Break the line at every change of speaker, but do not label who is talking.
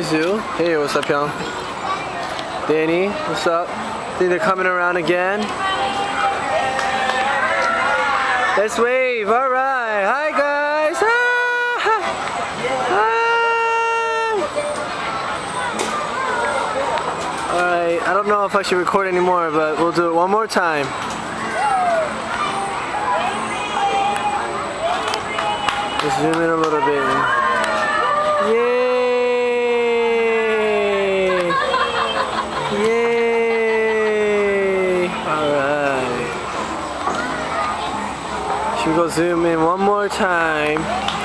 zoo. Hey, what's up, y'all? Danny, what's up? Think they're coming around again? Let's wave. All right. Hi, guys. Hi. All right. I don't know if I should record anymore, but we'll do it one more time. Just zoom in a little bit. Yay! Yay! Alright. Should we go zoom in one more time?